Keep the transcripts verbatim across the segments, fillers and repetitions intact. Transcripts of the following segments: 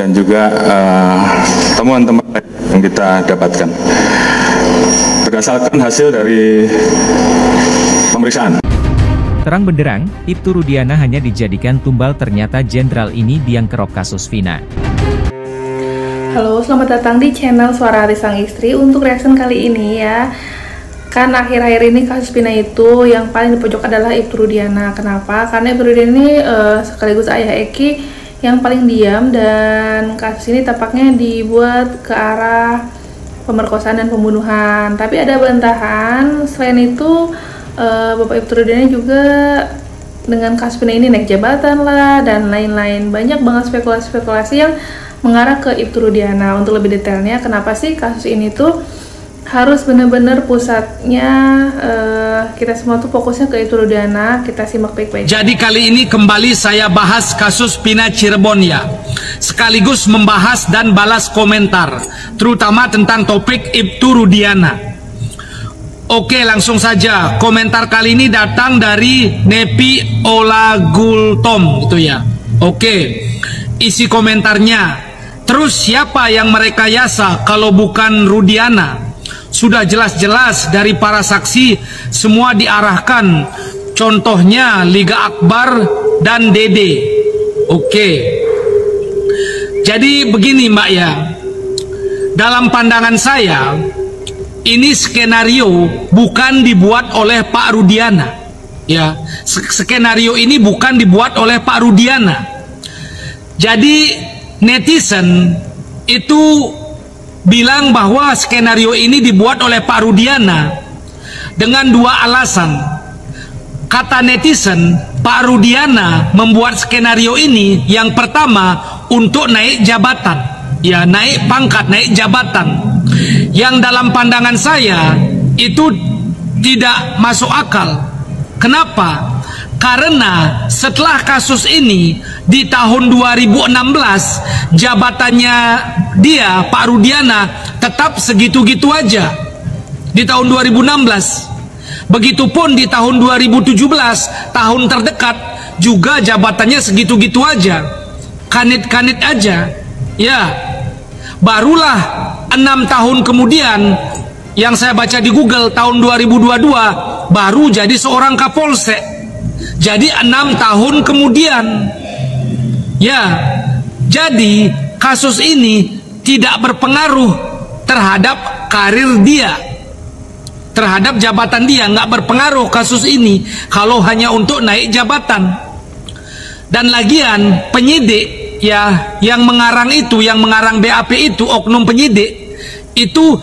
dan juga temuan-temuan uh, yang kita dapatkan berdasarkan hasil dari pemeriksaan. Terang benderang, Ibtu Rudiana hanya dijadikan tumbal, ternyata jenderal ini biang kerok kasus Vina. Halo, selamat datang di channel Suara Hati Sang Istri. Untuk reaction kali ini ya, kan akhir-akhir ini kasus Vina itu yang paling dipojok adalah Ibtu Rudiana. Kenapa? Karena Ibtu Rudiana ini uh, sekaligus ayah Eki yang paling diam, dan kasus ini tampaknya dibuat ke arah pemerkosaan dan pembunuhan. Tapi ada bantahan, selain itu uh, Bapak Ibtu Rudiana juga dengan kasus Vina ini naik jabatan lah dan lain-lain. Banyak banget spekulasi-spekulasi yang mengarah ke Ibtu Rudiana. Untuk lebih detailnya, kenapa sih kasus ini tuh harus benar-benar pusatnya uh, kita semua tuh fokusnya ke Ibtu Rudiana. Kita simak baik-baik. Jadi kali ini kembali saya bahas kasus Vina Cirebon ya, sekaligus membahas dan balas komentar, terutama tentang topik Ibtu Rudiana. Oke, langsung saja. Komentar kali ini datang dari Nepi Olagultom gitu ya. Oke, isi komentarnya: terus siapa yang merekayasa kalau bukan Rudiana? Sudah jelas-jelas dari para saksi semua diarahkan. Contohnya Liga Akbar dan Dede. Oke. Jadi begini Mbak ya. Dalam pandangan saya, ini skenario bukan dibuat oleh Pak Rudiana. Ya, skenario ini bukan dibuat oleh Pak Rudiana. Jadi netizen itu bilang bahwa skenario ini dibuat oleh Pak Rudiana dengan dua alasan. Kata netizen, Pak Rudiana membuat skenario ini yang pertama untuk naik jabatan, ya, naik pangkat, naik jabatan. Yang dalam pandangan saya itu tidak masuk akal. Kenapa? Karena setelah kasus ini di tahun dua ribu enam belas jabatannya dia, Pak Rudiana, tetap segitu-gitu aja di tahun dua ribu enam belas. Begitupun di tahun dua ribu tujuh belas, tahun terdekat, juga jabatannya segitu-gitu aja, kanit-kanit aja. Ya, barulah enam tahun kemudian, yang saya baca di Google, tahun dua ribu dua puluh dua baru jadi seorang Kapolsek. Jadi enam tahun kemudian. Ya, jadi kasus ini tidak berpengaruh terhadap karir dia, terhadap jabatan dia. Nggak berpengaruh kasus ini kalau hanya untuk naik jabatan. Dan lagian penyidik ya yang mengarang itu, yang mengarang B A P itu, oknum penyidik itu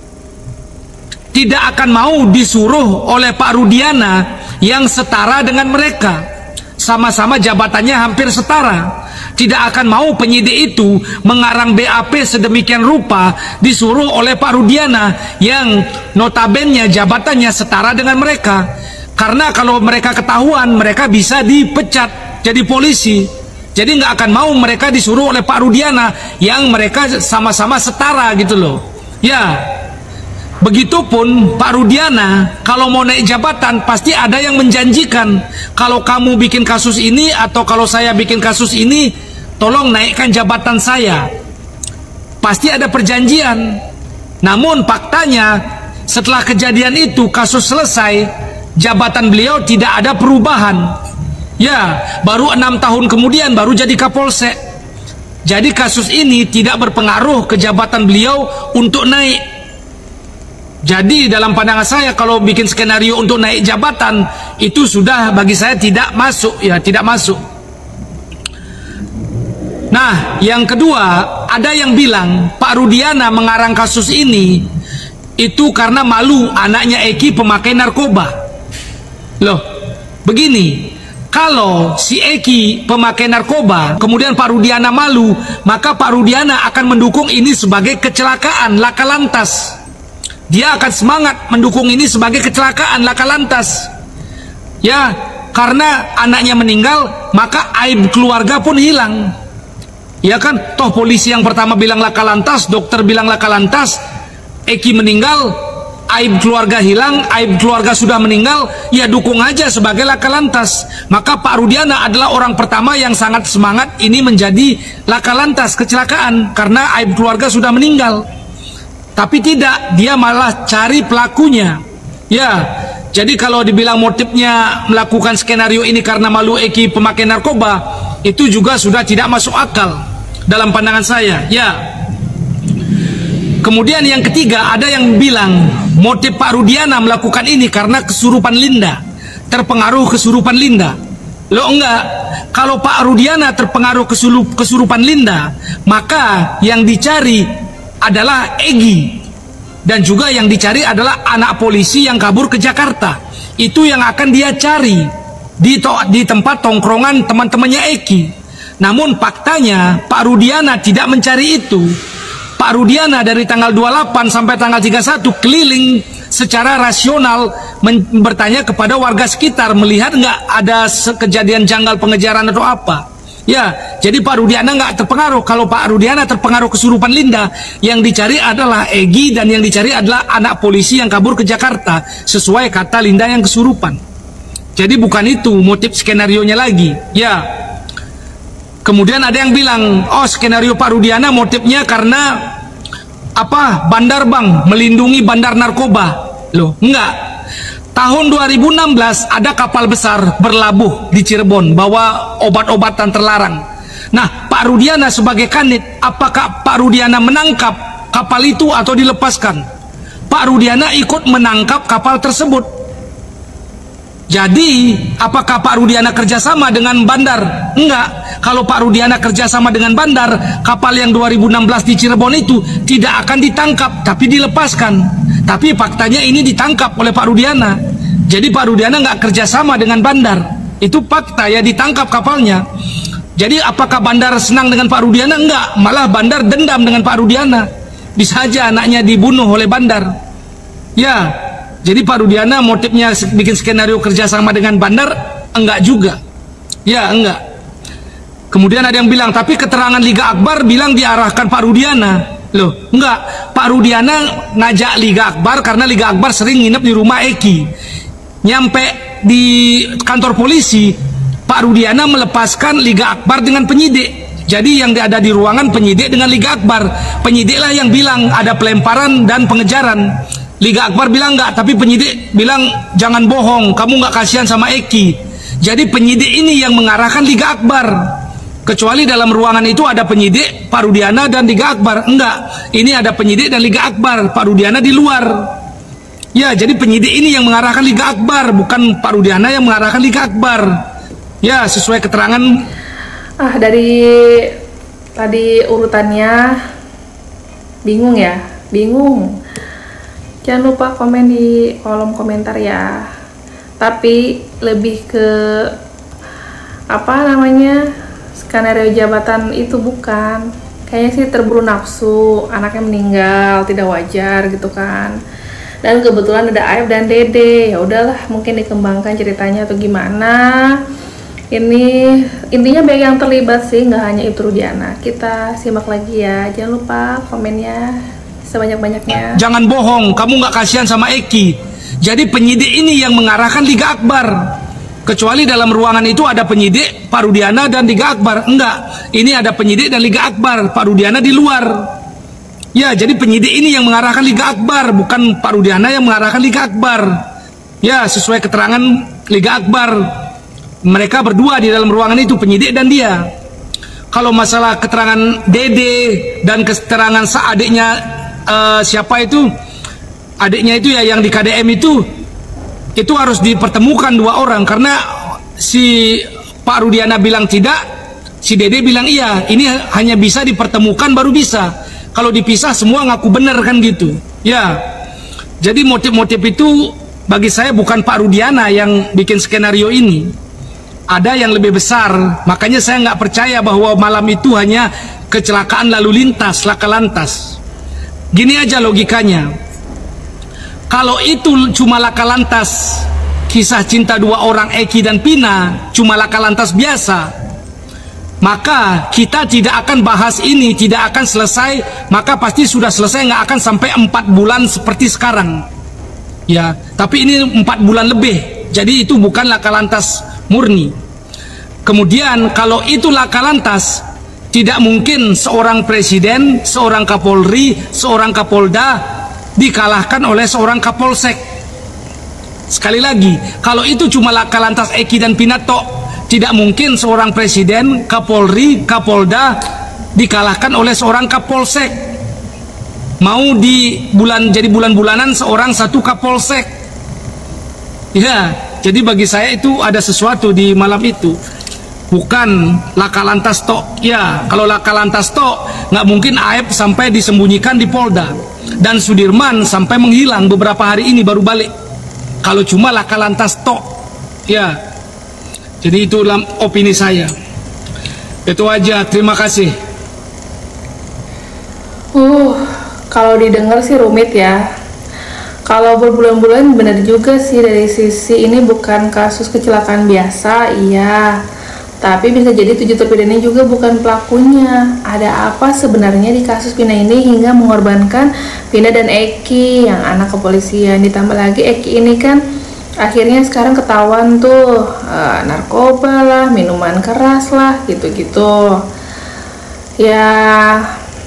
tidak akan mau disuruh oleh Pak Rudiana yang setara dengan mereka. Sama-sama jabatannya hampir setara. Tidak akan mau penyidik itu mengarang B A P sedemikian rupa disuruh oleh Pak Rudiana yang notabene jabatannya setara dengan mereka. Karena kalau mereka ketahuan, mereka bisa dipecat jadi polisi. Jadi nggak akan mau mereka disuruh oleh Pak Rudiana yang mereka sama-sama setara gitu loh. Ya, begitupun Pak Rudiana kalau mau naik jabatan pasti ada yang menjanjikan, kalau kamu bikin kasus ini atau kalau saya bikin kasus ini, tolong naikkan jabatan saya. Pasti ada perjanjian. Namun faktanya setelah kejadian itu, kasus selesai, jabatan beliau tidak ada perubahan. Ya, baru enam tahun kemudian baru jadi Kapolsek. Jadi kasus ini tidak berpengaruh ke jabatan beliau untuk naik. Jadi dalam pandangan saya kalau bikin skenario untuk naik jabatan itu sudah bagi saya tidak masuk, ya, tidak masuk. Nah, yang kedua, ada yang bilang Pak Rudiana mengarang kasus ini itu karena malu anaknya Eki pemakai narkoba. Loh, begini, kalau si Eki pemakai narkoba, kemudian Pak Rudiana malu, maka Pak Rudiana akan mendukung ini sebagai kecelakaan laka lantas. Dia akan semangat mendukung ini sebagai kecelakaan laka lantas. Ya, karena anaknya meninggal, maka aib keluarga pun hilang. Ya kan, toh polisi yang pertama bilang laka lantas, dokter bilang laka lantas, Eki meninggal, aib keluarga hilang, aib keluarga sudah meninggal, ya dukung aja sebagai laka lantas. Maka Pak Rudiana adalah orang pertama yang sangat semangat ini menjadi laka lantas kecelakaan karena aib keluarga sudah meninggal. Tapi tidak, dia malah cari pelakunya. Ya, jadi kalau dibilang motifnya melakukan skenario ini karena malu Eki pemakai narkoba, itu juga sudah tidak masuk akal dalam pandangan saya. Ya. Kemudian yang ketiga, ada yang bilang motif Pak Rudiana melakukan ini karena kesurupan Linda, terpengaruh kesurupan Linda. Loh enggak, kalau Pak Rudiana terpengaruh kesurup, kesurupan Linda, maka yang dicari adalah Egy, dan juga yang dicari adalah anak polisi yang kabur ke Jakarta. Itu yang akan dia cari di, to, di tempat tongkrongan teman-temannya Eki. Namun faktanya Pak Rudiana tidak mencari itu. Pak Rudiana dari tanggal dua puluh delapan sampai tanggal tiga puluh satu keliling secara rasional bertanya kepada warga sekitar, melihat nggak ada kejadian janggal pengejaran atau apa. Ya, jadi Pak Rudiana nggak terpengaruh. Kalau Pak Rudiana terpengaruh kesurupan Linda, yang dicari adalah Egy dan yang dicari adalah anak polisi yang kabur ke Jakarta sesuai kata Linda yang kesurupan. Jadi bukan itu motif skenarionya lagi. Ya. Kemudian ada yang bilang, oh skenario Pak Rudiana motifnya karena apa? Bandar bang, melindungi bandar narkoba. Loh, enggak. Tahun dua ribu enam belas ada kapal besar berlabuh di Cirebon bawa obat-obatan terlarang. Nah, Pak Rudiana sebagai kanit, apakah Pak Rudiana menangkap kapal itu atau dilepaskan? Pak Rudiana ikut menangkap kapal tersebut. Jadi, apakah Pak Rudiana kerjasama dengan bandar? Enggak. Kalau Pak Rudiana kerjasama dengan bandar, kapal yang dua ribu enam belas di Cirebon itu tidak akan ditangkap, tapi dilepaskan. Tapi faktanya ini ditangkap oleh Pak Rudiana. Jadi Pak Rudiana nggak kerjasama dengan bandar. Itu fakta, ya, ditangkap kapalnya. Jadi apakah bandar senang dengan Pak Rudiana? Enggak. Malah bandar dendam dengan Pak Rudiana. Bisa aja anaknya dibunuh oleh bandar. Ya. Jadi Pak Rudiana motifnya bikin skenario kerjasama dengan bandar? Enggak juga. Ya, enggak. Kemudian ada yang bilang, tapi keterangan Liga Akbar bilang diarahkan Pak Rudiana. Loh, enggak. Pak Rudiana ngajak Liga Akbar karena Liga Akbar sering nginep di rumah Eki. Nyampe di kantor polisi, Pak Rudiana melepaskan Liga Akbar dengan penyidik. Jadi yang ada di ruangan penyidik dengan Liga Akbar. Penyidiklah yang bilang ada pelemparan dan pengejaran. Liga Akbar bilang enggak, tapi penyidik bilang jangan bohong, kamu enggak kasihan sama Eki. Jadi penyidik ini yang mengarahkan Liga Akbar. Kecuali dalam ruangan itu ada penyidik, Pak Rudiana dan Liga Akbar. Enggak, ini ada penyidik dan Liga Akbar, Pak Rudiana di luar. Ya, jadi penyidik ini yang mengarahkan Liga Akbar, bukan Pak Rudiana yang mengarahkan Liga Akbar. Ya, sesuai keterangan. Ah, dari tadi urutannya bingung ya, bingung. Jangan lupa komen di kolom komentar ya. Tapi lebih ke apa namanya, skenario jabatan itu bukan. Kayaknya sih terburu nafsu, anaknya meninggal tidak wajar gitu kan. Dan kebetulan ada Aib dan Dede. Ya udahlah, mungkin dikembangkan ceritanya atau gimana. Ini intinya banyak yang terlibat sih, nggak hanya Ibtu Rudiana. Kita simak lagi ya. Jangan lupa komennya sebanyak-banyaknya. Jangan bohong, kamu nggak kasihan sama Eki. Jadi penyidik ini yang mengarahkan Liga Akbar. Kecuali dalam ruangan itu ada penyidik, Pak Rudiana dan Liga Akbar. Enggak, ini ada penyidik dan Liga Akbar, Pak Rudiana di luar. Ya, jadi penyidik ini yang mengarahkan Liga Akbar, bukan Pak Rudiana yang mengarahkan Liga Akbar. Ya, sesuai keterangan Liga Akbar, mereka berdua di dalam ruangan itu, penyidik dan dia. Kalau masalah keterangan Dede dan keterangan seadiknya, Uh, siapa itu adiknya itu ya yang di K D M itu, itu harus dipertemukan dua orang karena si Pak Rudiana bilang tidak, si Dede bilang iya. Ini hanya bisa dipertemukan baru bisa. Kalau dipisah semua ngaku bener kan gitu. Ya, jadi motif-motif itu bagi saya bukan Pak Rudiana yang bikin skenario ini. Ada yang lebih besar. Makanya saya nggak percaya bahwa malam itu hanya kecelakaan lalu lintas, laka lantas. Gini aja logikanya, kalau itu cuma laka lantas, kisah cinta dua orang Eki dan Pina cuma laka lantas biasa, maka kita tidak akan bahas ini, tidak akan selesai, maka pasti sudah selesai, nggak akan sampai empat bulan seperti sekarang. ya, tapi ini empat bulan lebih, jadi itu bukan laka lantas murni. Kemudian kalau itu laka lantas, tidak mungkin seorang presiden, seorang kapolri, seorang kapolda dikalahkan oleh seorang kapolsek. Sekali lagi, kalau itu cuma laka lantas Eki dan Pinato, tidak mungkin seorang presiden, kapolri, kapolda dikalahkan oleh seorang kapolsek. Mau di bulan jadi bulan-bulanan seorang satu kapolsek. Ya, jadi bagi saya itu ada sesuatu di malam itu. Bukan laka lantas tok. Ya, kalau laka lantas tok, nggak mungkin Aep sampai disembunyikan di Polda dan Sudirman sampai menghilang beberapa hari ini baru balik. Kalau cuma laka lantas tok, ya. Jadi itu opini saya. Itu aja. Terima kasih. Uh, kalau didengar sih rumit ya. Kalau berbulan-bulan benar juga sih, dari sisi ini bukan kasus kecelakaan biasa, iya. Tapi bisa jadi tujuh terpidana juga bukan pelakunya. Ada apa sebenarnya di kasus Vina ini hingga mengorbankan Vina dan Eki yang anak kepolisian. Ditambah lagi Eki ini kan akhirnya sekarang ketahuan tuh uh, narkoba lah, minuman keras lah, gitu-gitu. Ya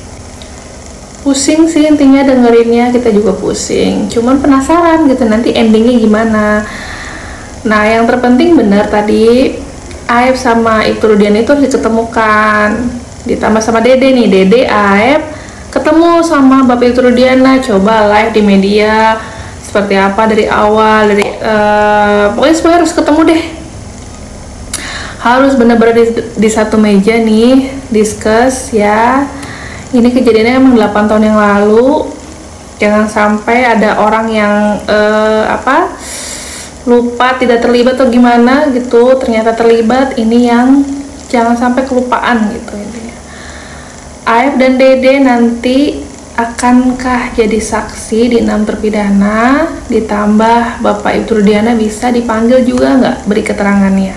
pusing sih intinya dengerinnya, kita juga pusing. Cuman penasaran gitu nanti endingnya gimana. Nah yang terpenting benar tadi, Aep sama Ibtu Rudiana itu harus diketemukan. Ditambah sama Dede nih, Dede, Aep ketemu sama Bapak Ibtu Rudiana, coba live di media seperti apa dari awal, dari uh, pokoknya semua harus ketemu deh. Harus benar-benar di, di satu meja nih, discuss ya. Ini kejadiannya emang delapan tahun yang lalu. Jangan sampai ada orang yang uh, apa lupa, tidak terlibat atau gimana gitu, ternyata terlibat. Ini yang jangan sampai kelupaan gitu intinya. Aep dan Dede nanti akankah jadi saksi di enam terpidana, ditambah Bapak Ibtu Rudiana bisa dipanggil juga nggak beri keterangannya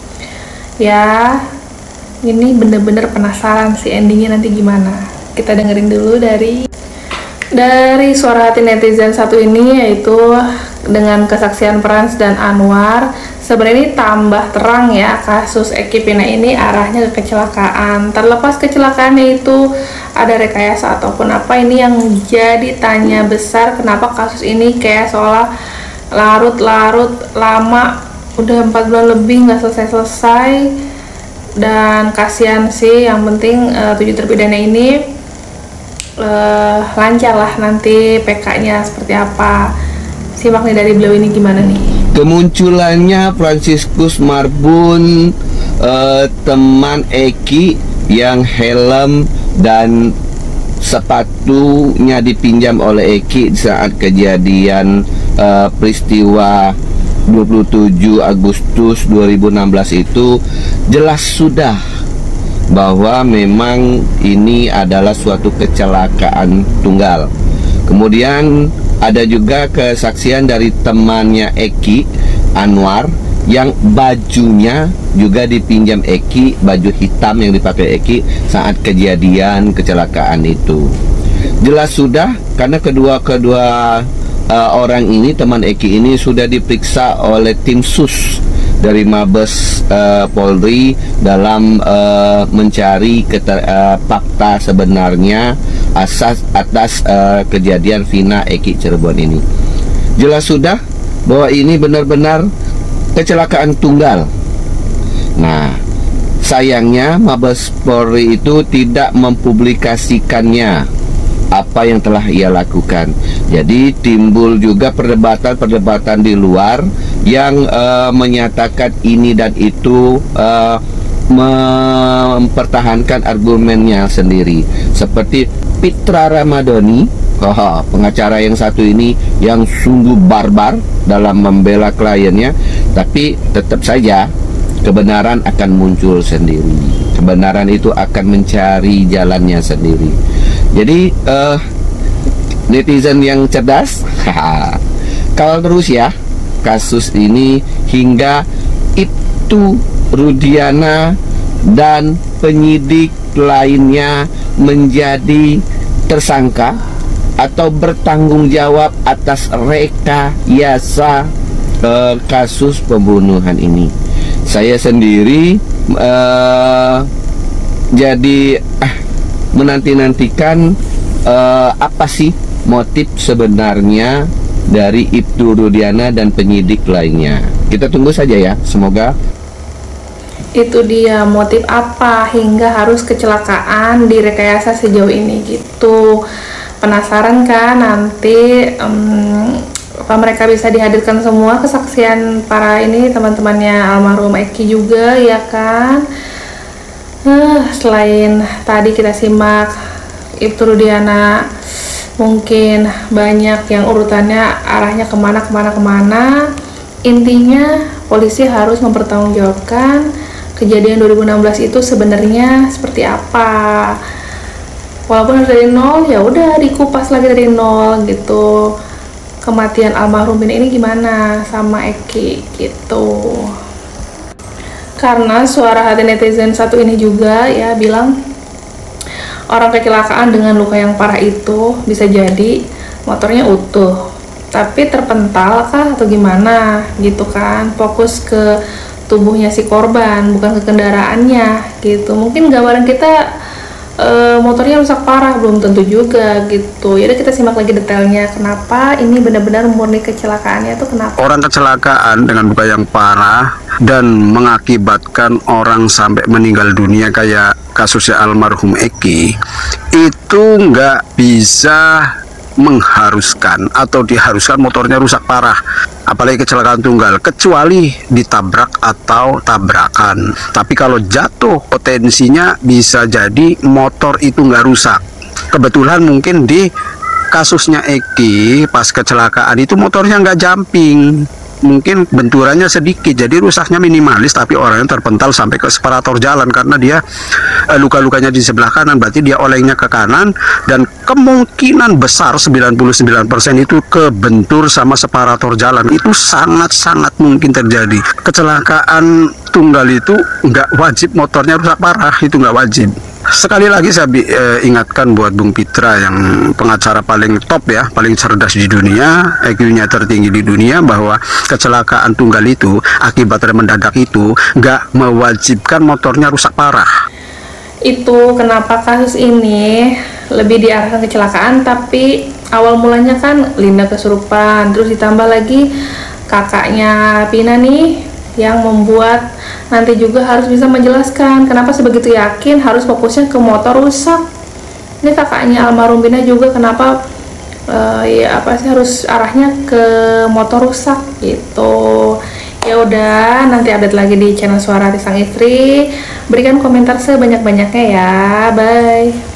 ya. Ini bener-bener penasaran sih endingnya nanti gimana. Kita dengerin dulu dari dari suara hati netizen satu ini, yaitu dengan kesaksian Frans dan Anwar. Sebenarnya ini tambah terang ya kasus Eki Pina ini arahnya ke kecelakaan. Terlepas kecelakaannya itu ada rekayasa ataupun apa, ini yang jadi tanya besar, kenapa kasus ini kayak seolah larut-larut lama, udah empat bulan lebih nggak selesai-selesai. Dan kasihan sih, yang penting uh, tujuh terpidana ini Uh, lancar lah nanti P K-nya seperti apa. Simak nih dari beliau ini gimana nih. Kemunculannya Franciscus Marbun, uh, teman Eki yang helm dan sepatunya dipinjam oleh Eki saat kejadian uh, peristiwa dua puluh tujuh Agustus dua ribu enam belas itu, jelas sudah bahwa memang ini adalah suatu kecelakaan tunggal. Kemudian ada juga kesaksian dari temannya Eki, Anwar, yang bajunya juga dipinjam Eki, baju hitam yang dipakai Eki saat kejadian kecelakaan itu. Jelas sudah, karena kedua-kedua uh, orang ini, teman Eki ini sudah diperiksa oleh tim sus dari Mabes uh, Polri dalam uh, mencari keter, uh, fakta sebenarnya asas atas uh, kejadian Vina Eki Cirebon ini. Jelas sudah bahwa ini benar-benar kecelakaan tunggal. Nah, sayangnya Mabes Polri itu tidak mempublikasikannya apa yang telah ia lakukan. Jadi timbul juga perdebatan-perdebatan di luar yang uh, menyatakan ini dan itu, uh, mempertahankan argumennya sendiri. Seperti Pitra Ramadhani, oh, pengacara yang satu ini yang sungguh barbar dalam membela kliennya, tapi tetap saja kebenaran akan muncul sendiri. Kebenaran itu akan mencari jalannya sendiri. Jadi uh, netizen yang cerdas, kawal terus ya kasus ini hingga Ibtu Rudiana dan penyidik lainnya menjadi tersangka atau bertanggung jawab atas rekayasa uh, kasus pembunuhan ini. Saya sendiri uh, jadi ah, menanti-nantikan uh, apa sih motif sebenarnya dari Ibtu Rudiana dan penyidik lainnya. Kita tunggu saja ya, semoga. Itu dia motif apa hingga harus kecelakaan direkayasa sejauh ini gitu. Penasaran kan nanti um, apa mereka bisa dihadirkan semua kesaksian para ini teman-temannya almarhum Eki juga ya kan. Uh, selain tadi kita simak Ibtu Rudiana, mungkin banyak yang urutannya arahnya kemana kemana kemana. Intinya polisi harus mempertanggungjawabkan kejadian dua ribu enam belas itu sebenarnya seperti apa. Walaupun harus dari nol, ya udah dikupas lagi dari nol gitu. Kematian almarhum ini gimana sama Eki gitu. Karena suara hati netizen satu ini juga ya bilang orang kecelakaan dengan luka yang parah itu bisa jadi motornya utuh, tapi terpental kah atau gimana gitu kan. Fokus ke tubuhnya si korban, bukan ke kendaraannya gitu. Mungkin gambaran kita e, motornya rusak parah, belum tentu juga gitu. Yaudah kita simak lagi detailnya kenapa ini benar-benar murni kecelakaannya tuh kenapa. Orang kecelakaan dengan luka yang parah dan mengakibatkan orang sampai meninggal dunia kayak kasusnya almarhum Eki, itu nggak bisa mengharuskan atau diharuskan motornya rusak parah, apalagi kecelakaan tunggal, kecuali ditabrak atau tabrakan. Tapi kalau jatuh, potensinya bisa jadi motor itu nggak rusak. Kebetulan mungkin di kasusnya Eki pas kecelakaan itu motornya nggak jumping, mungkin benturannya sedikit, jadi rusaknya minimalis, tapi orangnya terpental sampai ke separator jalan karena dia eh, luka-lukanya di sebelah kanan, berarti dia olengnya ke kanan dan kemungkinan besar sembilan puluh sembilan persen itu kebentur sama separator jalan. Itu sangat-sangat mungkin terjadi. Kecelakaan tunggal itu nggak wajib motornya rusak parah, itu nggak wajib. Sekali lagi saya eh, ingatkan buat Bung Pitra yang pengacara paling top ya, paling cerdas di dunia, I Q-nya tertinggi di dunia, bahwa kecelakaan tunggal itu akibatnya mendadak itu nggak mewajibkan motornya rusak parah. Itu kenapa kasus ini lebih diarahkan kecelakaan, tapi awal mulanya kan Linda kesurupan, terus ditambah lagi kakaknya Pina nih yang membuat nanti juga harus bisa menjelaskan kenapa sebegitu yakin harus fokusnya ke motor rusak. Ini kakaknya almarhum Pina juga kenapa uh, ya apa sih harus arahnya ke motor rusak gitu. Ya udah, nanti update lagi di channel Suara Hati Sang Istri. Berikan komentar sebanyak-banyaknya ya. Bye.